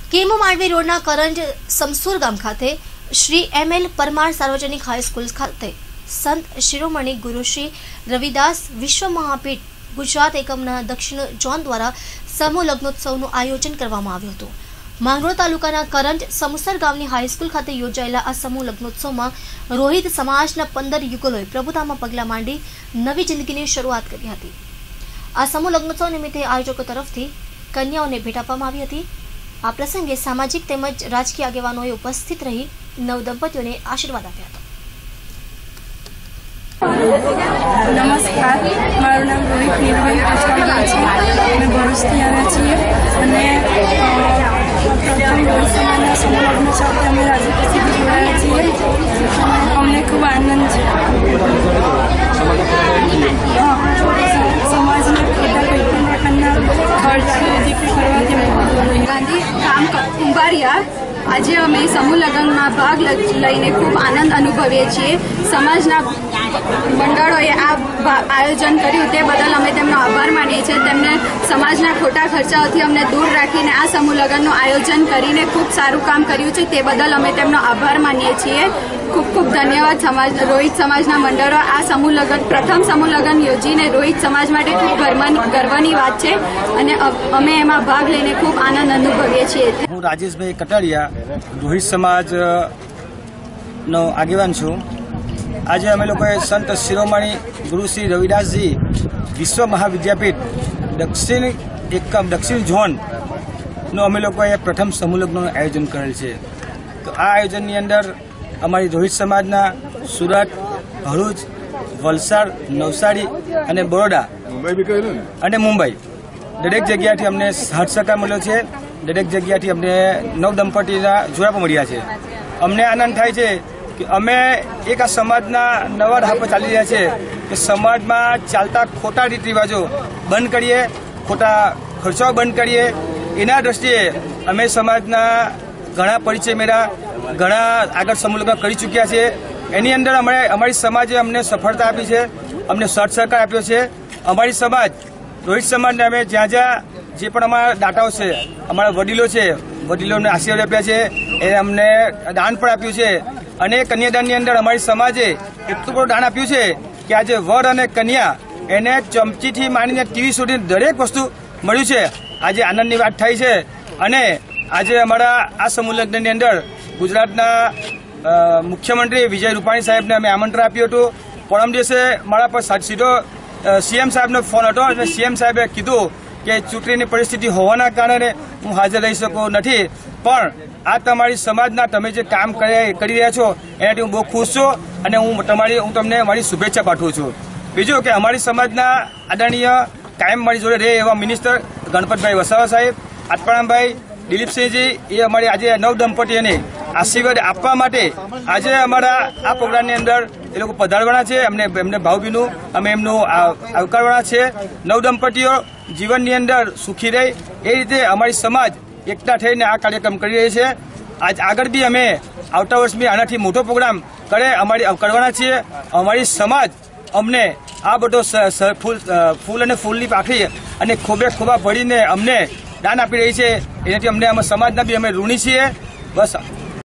Chemo Mandvi રોડના કરંજ સમસુર ગામ ખાતે શ્રી એમ.એલ. પરમાર સાર્વજનિક હાઈસ્કૂલ ખાતે સંત શિરોમણી ગુરુ શ્રી રવિદાસ વિશ્વ મહાપીઠ ગુજરાત એકમના દક્ષિણ ઝોન દ્વારા સમૂહ લગ્નોત્સવનું આયોજન કરવામાં આવ્યું હતું। માંગરોળ તાલુકાના કરંજ સમસુર ગામની હાઈસ્કૂલ ખાતે યોજાયેલા આ સમૂહ લગ્નોત્સવમાં રોહિત સમાજના 15 યુગલોએ પ્રભુતામાં પગલાં માંડી નવી જિંદગીની શરૂઆત કરી હતી। આ સમૂહ લગ્નોત્સવ નિમિત્તે આયોજકો તરફથી કન્યાઓને ભેટ આપવામાં આવી હતી। આ પ્રસંગે સામાજિક તેમજ રાજકીય આગેવાનોએ ઉપસ્થિત રહી નવદંપતીઓને આશીર્વાદ આપ્યા હતા। नमस्कार, मारू नाम रोहित नीलबेन पुष्करबेन छे। अमे भरूचथी आव्या छीए अने प्रथम रोहित समाजना समूह लग्न સાથે અમે રાજકોટથી જોડાયા છીએ। અમને ખૂબ આનંદ છે। સમાજના ખોટા કોઈ પણ પ્રકારના ખર્ચ દીકરી કરવાથી ગાંધી કામ કુંભારિયા આજે અમે સમૂહ લગ્નમાં ભાગ લઈને ખૂબ આનંદ અનુભવીએ છીએ। સમાજના મંડળોએ આ આયોજન કર્યું તે બદલ અમે તેમનો આભાર માનીએ છીએ। તેમને સમાજના ખોટા ખર્ચાઓથી અમને દૂર રાખીને આ સમૂહ લગ્નનું આયોજન કરીને ખૂબ સારું કામ કર્યું છે તે બદલ અમે તેમનો આભાર માનીએ છીએ। ખૂબ ખૂબ ધન્યવાદ રોહિત સમાજના મંડળો। આ સમૂહ લગ્ન પ્રથમ સમૂહ લગ્ન યોજીને રોહિત સમાજ માટે ખૂબ ગર્વની વાત છે અને અમે એમાં ભાગ લઈને ખૂબ આનંદ અનુભવીએ છીએ। હું રાજેશભાઈ કટારિયા રોહિત સમાજનો આગેવાન છું। આજે અમે લોકોએ સંત શિરોમણી ગુરુ શ્રી રવિદાસજી વિશ્વ મહાવિદ્યાપીઠ દક્ષિણ ઝોનનો અમે લોકોએ પ્રથમ સમૂહ લગ્નનું આયોજન કરેલ છે। તો આ આયોજનની અંદર અમારી રોહિત સમાજના સુરત, ભરૂચ, વલસાડ, નવસારી અને બરોડા અને મુંબઈ દરેક જગ્યાથી અમને સાથ સહકાર મળ્યો છે। દરેક જગ્યાથી અમને નવદંપતીના જોડા પણ મળ્યા છે। અમને આનંદ થાય છે કે અમે એક આ સમાજના નવા રાહ પર ચાલી રહ્યા છે કે સમાજમાં ચાલતા ખોટા રીત રિવાજો બંધ કરીએ, ખોટા ખર્ચાઓ બંધ કરીએ। એના દ્રષ્ટિએ અમે સમાજના ઘણા પરિચય મેળા, ઘણા આગળ સમૂહ લગ્ન કરી ચૂક્યા છે। એની અંદર અમારી સમાજે અમને સફળતા આપી છે, અમને સાથ સહકાર આપ્યો છે। અમારી સમાજ રોહિત સમાજને અમે જ્યાં જે પણ અમારા દાતાઓ છે, અમારા વડીલો છે, વડીલોને આશીર્વાદ આપ્યા છે, એ અમને દાન પણ આપ્યું છે। અને કન્યાદાનની અંદર અમારી સમાજે એટલું બધું દાન આપ્યું છે કે આજે વર અને કન્યા એને ચમચીથી માંડીને ટીવી સુધી દરેક વસ્તુ મળ્યું છે। આજે આનંદની વાત થાય છે। અને આજે અમારા આ સમૂહ લગ્નની અંદર ગુજરાતના મુખ્યમંત્રી વિજય રૂપાણી સાહેબને અમે આમંત્રણ આપ્યું હતું। પરમ દિવસે મારા પર સીધો સીએમ સાહેબનો ફોન હતો અને સીએમ સાહેબે કીધું કે ચૂંટણીની પરિસ્થિતિ હોવાના કારણે હું હાજર રહી શકતો નથી, પણ આ તમારી સમાજના તમે જે કામ કરી રહ્યા છો એનાથી હું બહુ ખુશ છું અને હું તમને મારી શુભેચ્છા પાઠવું છું। બીજું કે અમારી સમાજના આદરણીય કાયમ મારી જોડે રહે એવા મિનિસ્ટર ગણપતભાઈ વસાવા સાહેબ, આત્મારામભાઈ, દિલીપસિંહજી એ અમારી આજે નવદંપતીઓને આશીર્વાદ આપવા માટે આજે અમારા આ પ્રોગ્રામની અંદર એ લોકો પધારવાના છે। એમને ભાવભીનું અમે એમનું આવકારવાના છે। નવદંપતીઓ જીવનની અંદર સુખી રહે એ રીતે અમારી સમાજ એકતા થઈને આ કાર્યક્રમ કરી રહી છે। આજ આગળ બી અમે આવતા વર્ષ બી આનાથી મોટો પ્રોગ્રામ કરવાના છીએ। અમારી સમાજ અમને આ બધો ફૂલ અને ફૂલની પાખડી અને ખોબા ભરીને અમને દાન આપી રહી છે। એનાથી અમને સમાજના બી અમે ઋણી છીએ। બસ